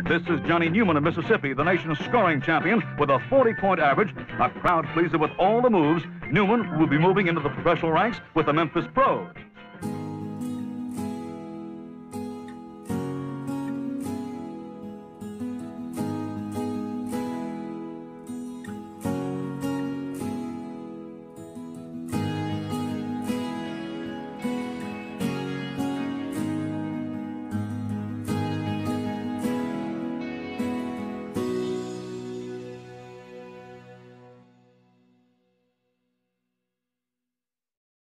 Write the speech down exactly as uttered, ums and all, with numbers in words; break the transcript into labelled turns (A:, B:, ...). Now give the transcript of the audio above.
A: This is Johnny Neumann of Mississippi, the nation's scoring champion with a forty-point average. A crowd pleaser with all the moves. Neumann will be moving into the professional ranks with the Memphis Pros.